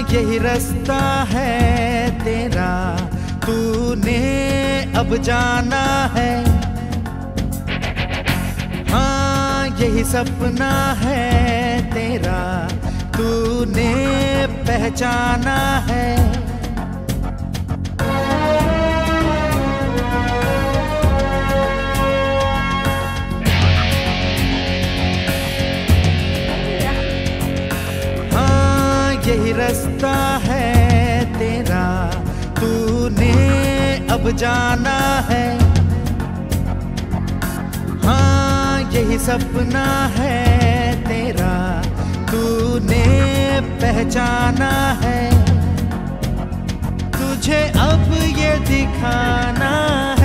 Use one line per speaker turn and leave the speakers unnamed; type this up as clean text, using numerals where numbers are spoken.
यही रास्ता है तेरा, तूने अब जाना है। हाँ यही सपना है तेरा, तूने पहचाना है। यही रास्ता है तेरा, तूने अब जाना है। हाँ यही सपना है तेरा, तूने पहचाना है। तुझे अब ये दिखाना